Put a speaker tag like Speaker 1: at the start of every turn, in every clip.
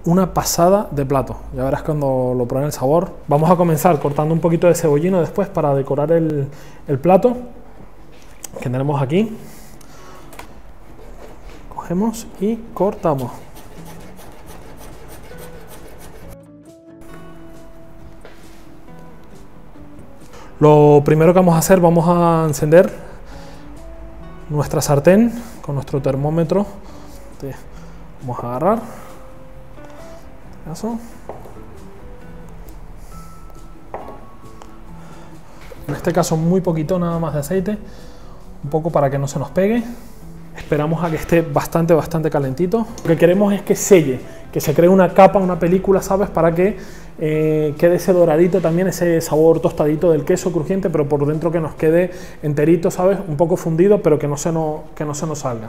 Speaker 1: una pasada de plato. Ya verás cuando lo prueben el sabor. Vamos a comenzar cortando un poquito de cebollino después para decorar el plato que tenemos aquí. Cogemos y cortamos. Lo primero que vamos a hacer, vamos a encender nuestra sartén con nuestro termómetro. Vamos a agarrar eso. En este caso muy poquito nada más de aceite, un poco para que no se nos pegue. Esperamos a que esté bastante calentito. Lo que queremos es que selle, que se cree una capa, una película, ¿sabes? Para que quede ese doradito también, ese sabor tostadito del queso crujiente, pero por dentro que nos quede enterito, ¿sabes? Un poco fundido, pero que no se nos salga.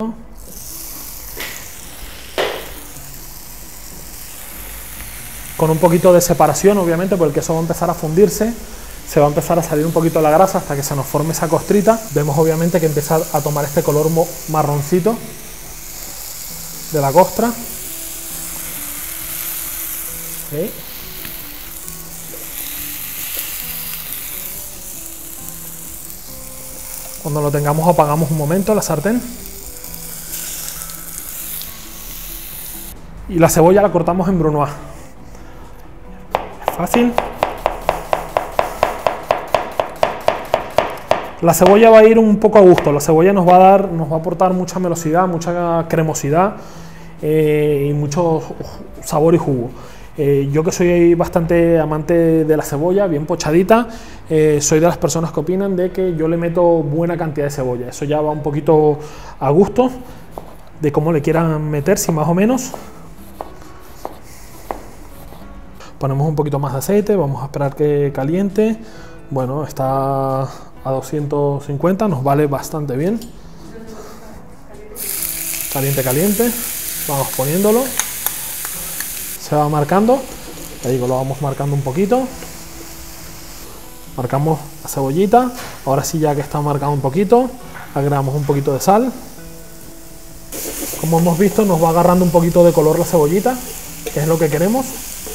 Speaker 1: Con un poquito de separación, obviamente, porque el queso va a empezar a fundirse. Se va a empezar a salir un poquito la grasa hasta que se nos forme esa costrita. Vemos obviamente que empieza a tomar este color marroncito de la costra. ¿Sí? Cuando lo tengamos apagamos un momento la sartén. Y la cebolla la cortamos en brunoise. Es fácil. La cebolla va a ir un poco a gusto, la cebolla nos va a aportar mucha melosidad, mucha cremosidad y mucho sabor y jugo. Yo que soy bastante amante de la cebolla, bien pochadita, soy de las personas que opinan de que yo le meto buena cantidad de cebolla. Eso ya va un poquito a gusto de cómo le quieran meter, si más o menos. Ponemos un poquito más de aceite, vamos a esperar que caliente. Bueno, está a 250, nos vale bastante bien. Caliente, vamos poniéndolo. Se va marcando, ya digo, lo vamos marcando un poquito. Marcamos la cebollita. Ahora sí, ya que está marcado un poquito, agregamos un poquito de sal. Como hemos visto, nos va agarrando un poquito de color la cebollita, que es lo que queremos.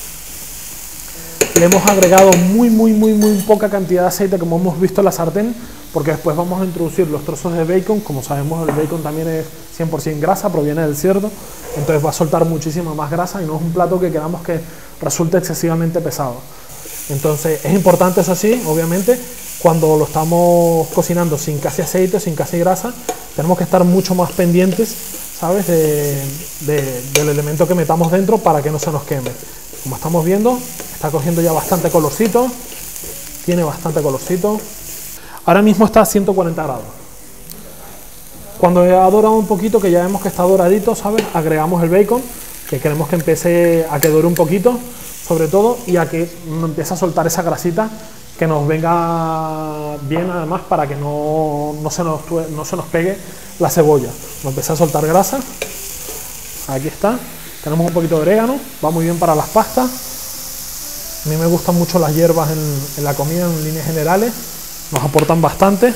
Speaker 1: Le hemos agregado muy poca cantidad de aceite, como hemos visto en la sartén, porque después vamos a introducir los trozos de bacon. Como sabemos, el bacon también es 100% grasa, proviene del cerdo, entonces va a soltar muchísima más grasa y no es un plato que queramos que resulte excesivamente pesado. Entonces es importante, eso sí, obviamente, cuando lo estamos cocinando sin casi aceite, sin casi grasa, tenemos que estar mucho más pendientes, ¿sabes?, del elemento que metamos dentro para que no se nos queme. Como estamos viendo, está cogiendo ya bastante colorcito, tiene bastante colorcito. Ahora mismo está a 140 grados. Cuando ha dorado un poquito, que ya vemos que está doradito, ¿sabes?, agregamos el bacon, que queremos que empiece a que dore un poquito, sobre todo, y a que empiece a soltar esa grasita, que nos venga bien además, para que no se nos pegue la cebolla. Nos empieza a soltar grasa. Aquí está. Tenemos un poquito de orégano, va muy bien para las pastas. A mí me gustan mucho las hierbas en la comida en líneas generales, nos aportan bastante.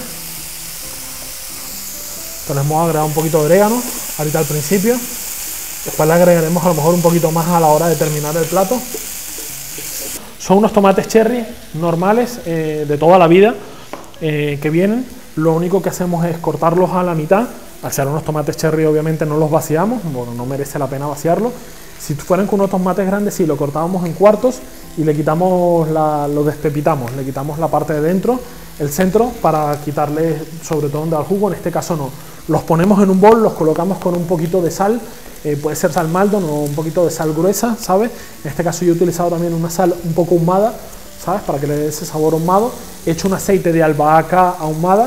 Speaker 1: Tenemos agregado un poquito de orégano ahorita al principio, después le agregaremos a lo mejor un poquito más a la hora de terminar el plato. Son unos tomates cherry normales, de toda la vida, que vienen. Lo único que hacemos es cortarlos a la mitad. Al ser unos tomates cherry, obviamente no los vaciamos, bueno, no merece la pena vaciarlo. Si fueran con unos tomates grandes, sí, lo cortábamos en cuartos y le quitamos lo despepitamos, le quitamos la parte de dentro, el centro, para quitarle sobre todo donde al jugo. En este caso no, los ponemos en un bol, los colocamos con un poquito de sal, puede ser sal Maldon o un poquito de sal gruesa, ¿sabes? En este caso yo he utilizado también una sal un poco ahumada, ¿sabes?, para que le dé ese sabor ahumado. He hecho un aceite de albahaca ahumada,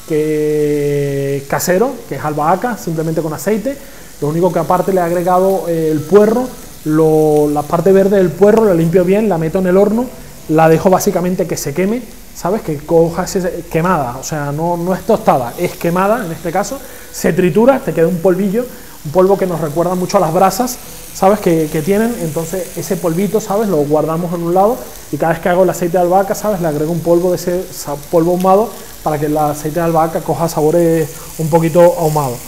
Speaker 1: casero, que es albahaca, simplemente con aceite. Lo único que aparte le he agregado el puerro, la parte verde del puerro la limpio bien, la meto en el horno, la dejo básicamente que se queme, ¿sabes?, que coja quemada, o sea, no es tostada, es quemada en este caso. Se tritura, te queda un polvillo, un polvo que nos recuerda mucho a las brasas, ¿sabes?, que tienen. Entonces ese polvito, ¿sabes?, lo guardamos en un lado, y cada vez que hago el aceite de albahaca, ¿sabes?, le agrego un polvo de ese polvo ahumado, para que el aceite de albahaca coja sabores un poquito ahumados.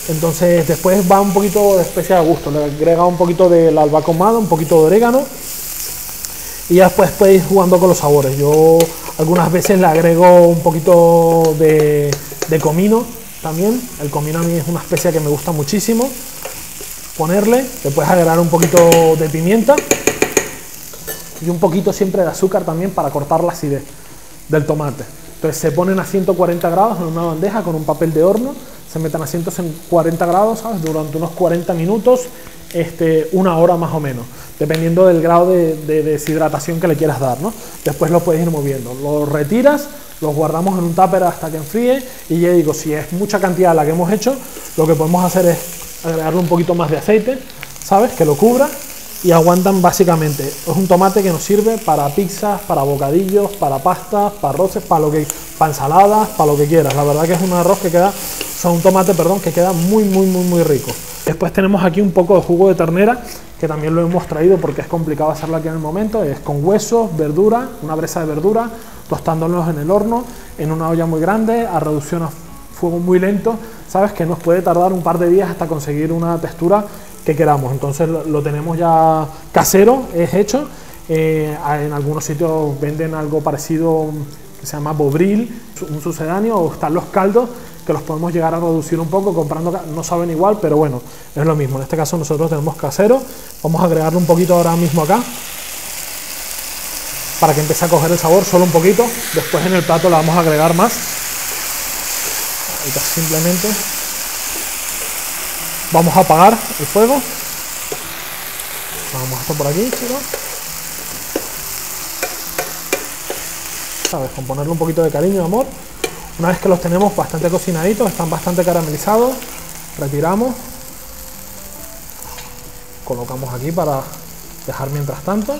Speaker 1: Entonces después va un poquito de especia de gusto, le agrega un poquito de la albahaca ahumada, un poquito de orégano y ya después puedes ir jugando con los sabores. Yo algunas veces le agrego un poquito de comino también. El comino a mí es una especia que me gusta muchísimo ponerle. Le puedes agregar un poquito de pimienta y un poquito siempre de azúcar también para cortar la acidez del tomate. Entonces se ponen a 140 grados en una bandeja con un papel de horno, se meten a 140 grados, ¿sabes? Durante unos 40 minutos, una hora más o menos, dependiendo del grado de deshidratación que le quieras dar, ¿no? Después lo puedes ir moviendo, lo retiras, los guardamos en un tupper hasta que enfríe y ya digo, si es mucha cantidad la que hemos hecho, lo que podemos hacer es agregarle un poquito más de aceite, ¿sabes? Que lo cubra y aguantan básicamente. Es un tomate que nos sirve para pizzas, para bocadillos, para pastas, para arroces, para ensaladas, para lo que quieras. La verdad que es un arroz que queda, un tomate, perdón, que queda muy rico. Después tenemos aquí un poco de jugo de ternera, que también lo hemos traído porque es complicado hacerlo aquí en el momento. Es con huesos, verdura, una bresa de verdura, tostándolos en el horno, en una olla muy grande, a reducción a fuego muy lento, ¿sabes? Que nos puede tardar un par de días hasta conseguir una textura que queramos. Entonces lo tenemos ya casero, es hecho. En algunos sitios venden algo parecido que se llama bobril, un sucedáneo, o están los caldos que los podemos llegar a reducir un poco comprando, no saben igual, pero bueno, es lo mismo. En este caso nosotros tenemos casero. Vamos a agregarle un poquito ahora mismo acá para que empiece a coger el sabor, solo un poquito. Después en el plato le vamos a agregar más. Ahorita simplemente vamos a apagar el fuego. Vamos esto por aquí, chicos. ¿Sabes? Con ponerle un poquito de cariño y amor. Una vez que los tenemos bastante cocinaditos, están bastante caramelizados, retiramos. Colocamos aquí para dejar mientras tanto.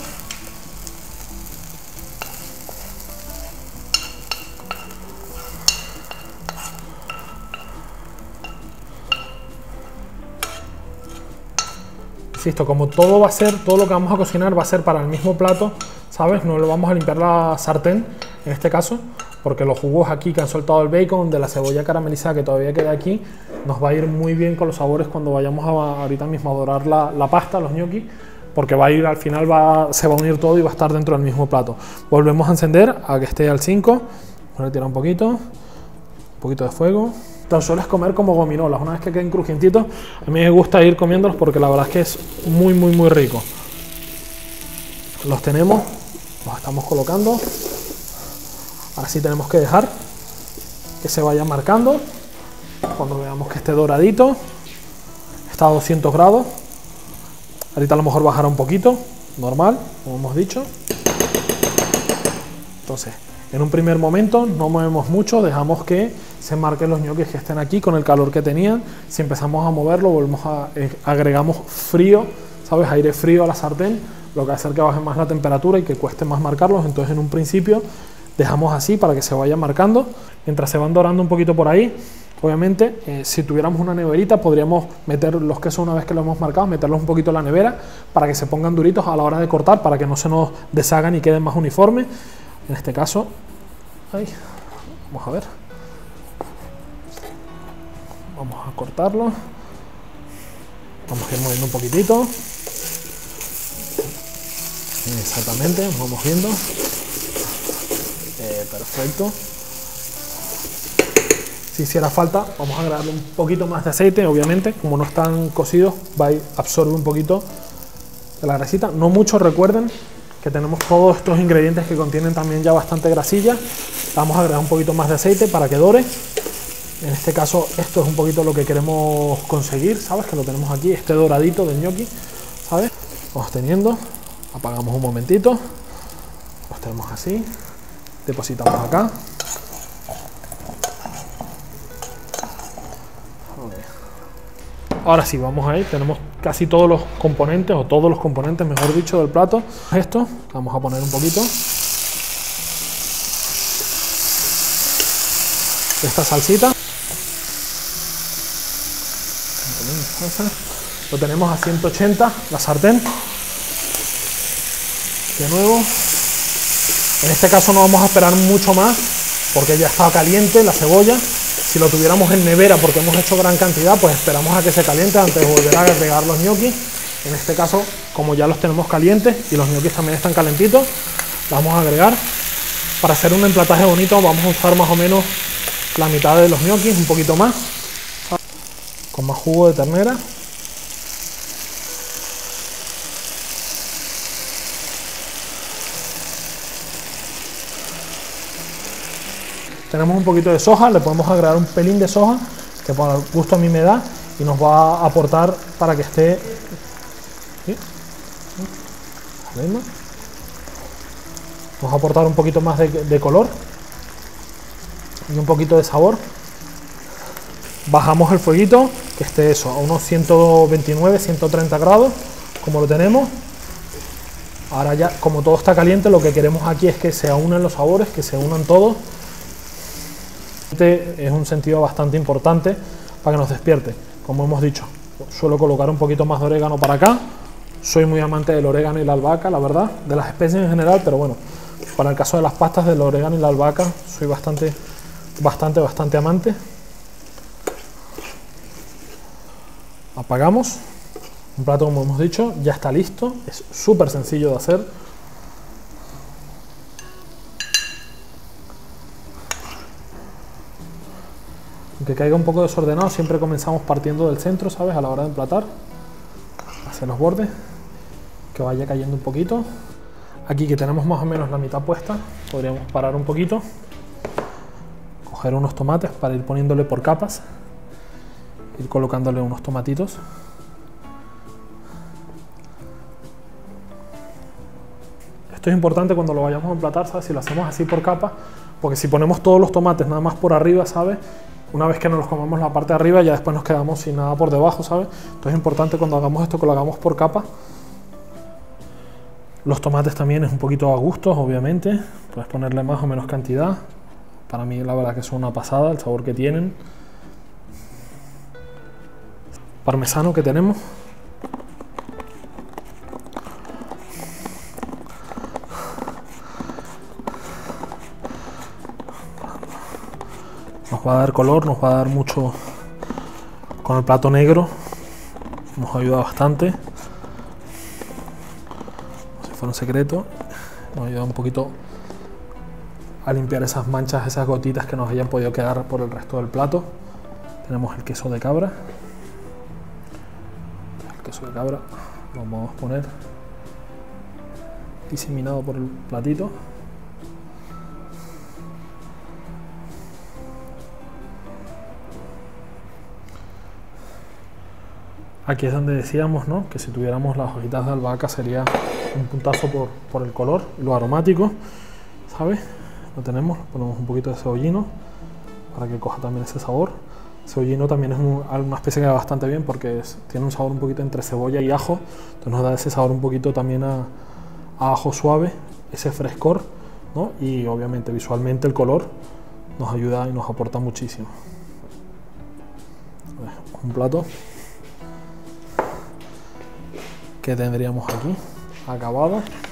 Speaker 1: Insisto, como todo va a ser, todo lo que vamos a cocinar va a ser para el mismo plato, ¿sabes? No le vamos a limpiar la sartén, en este caso, porque los jugos aquí que han soltado el bacon, de la cebolla caramelizada que todavía queda aquí, nos va a ir muy bien con los sabores cuando vayamos ahorita mismo a dorar la pasta, los gnocchi, porque va a ir, al final se va a unir todo y va a estar dentro del mismo plato. Volvemos a encender a que esté al 5, vamos a retirar un poquito de fuego. Te los sueles comer como gominolas, una vez que queden crujientitos. A mí me gusta ir comiéndolos porque la verdad es que es muy rico. Los tenemos, los estamos colocando. Ahora sí tenemos que dejar que se vaya marcando. Cuando veamos que esté doradito, está a 200 grados. Ahorita a lo mejor bajará un poquito, normal, como hemos dicho. Entonces, en un primer momento no movemos mucho, dejamos que se marquen los ñoquis que estén aquí con el calor que tenían. Si empezamos a moverlo, agregamos frío, ¿sabes? Aire frío a la sartén, lo que va a hacer que baje más la temperatura y que cueste más marcarlos. Entonces en un principio dejamos así para que se vayan marcando. Mientras se van dorando un poquito por ahí, obviamente si tuviéramos una neverita podríamos meter los quesos una vez que los hemos marcado, meterlos un poquito en la nevera para que se pongan duritos a la hora de cortar, para que no se nos deshagan y queden más uniformes. En este caso, vamos a ver, vamos a cortarlo, vamos a ir moviendo un poquitito, exactamente, vamos viendo, perfecto. Si hiciera falta, vamos a agregarle un poquito más de aceite, obviamente, como no están cocidos, va a absorber un poquito de la grasita, no mucho. Recuerden que tenemos todos estos ingredientes que contienen también ya bastante grasilla. Vamos a agregar un poquito más de aceite para que dore. En este caso esto es un poquito lo que queremos conseguir, ¿sabes? Que lo tenemos aquí, este doradito del gnocchi, ¿sabes? Vamos teniendo, apagamos un momentito, los tenemos así, depositamos acá. Ahora sí, vamos ahí, tenemos casi todos los componentes, o todos los componentes, mejor dicho, del plato. Esto, vamos a poner un poquito. Esta salsita. Lo tenemos a 180, la sartén. De nuevo. En este caso no vamos a esperar mucho más, porque ya está caliente la cebolla. Si lo tuviéramos en nevera porque hemos hecho gran cantidad, pues esperamos a que se caliente antes de volver a agregar los ñoquis. En este caso, como ya los tenemos calientes y los ñoquis también están calentitos, vamos a agregar. Para hacer un emplataje bonito vamos a usar más o menos la mitad de los ñoquis, un poquito más, con más jugo de ternera. Tenemos un poquito de soja, le podemos agregar un pelín de soja, que por gusto a mí me da, y nos va a aportar para que esté... ¿Sí? Nos va a aportar un poquito más de color y un poquito de sabor. Bajamos el fueguito, que esté eso, a unos 129, 130 grados, como lo tenemos. Ahora ya, como todo está caliente, lo que queremos aquí es que se unan los sabores, que se unan todos. Es un sentido bastante importante para que nos despierte. Como hemos dicho, suelo colocar un poquito más de orégano para acá. Soy muy amante del orégano y la albahaca, la verdad, de las especies en general, pero bueno, para el caso de las pastas del orégano y la albahaca soy bastante amante. Apagamos. Un plato, como hemos dicho, ya está listo. Es súper sencillo de hacer. Aunque caiga un poco desordenado, siempre comenzamos partiendo del centro, ¿sabes? A la hora de emplatar, hacia los bordes, que vaya cayendo un poquito. Aquí que tenemos más o menos la mitad puesta, podríamos parar un poquito, coger unos tomates para ir poniéndole por capas, ir colocándole unos tomatitos. Esto es importante cuando lo vayamos a emplatar, ¿sabes? Si lo hacemos así por capas, porque si ponemos todos los tomates nada más por arriba, ¿sabes? Una vez que nos los comemos la parte de arriba, ya después nos quedamos sin nada por debajo, ¿sabes? Entonces es importante cuando hagamos esto que lo hagamos por capas. Los tomates también es un poquito a gusto, obviamente. Puedes ponerle más o menos cantidad. Para mí la verdad que son una pasada el sabor que tienen. Parmesano que tenemos. Nos va a dar color, nos va a dar mucho con el plato negro. Nos ayuda bastante. Si fuera un secreto, nos ayuda un poquito a limpiar esas manchas, esas gotitas que nos hayan podido quedar por el resto del plato. Tenemos el queso de cabra. El queso de cabra lo vamos a poner diseminado por el platito. Aquí es donde decíamos, ¿no?, que si tuviéramos las hojitas de albahaca sería un puntazo por el color y lo aromático, ¿sabes? Lo tenemos, ponemos un poquito de cebollino para que coja también ese sabor. Cebollino también es una especie que va bastante bien porque tiene un sabor un poquito entre cebolla y ajo, entonces nos da ese sabor un poquito también a ajo suave, ese frescor, ¿no? Y obviamente visualmente el color nos ayuda y nos aporta muchísimo. Un plato que tendríamos aquí acabado.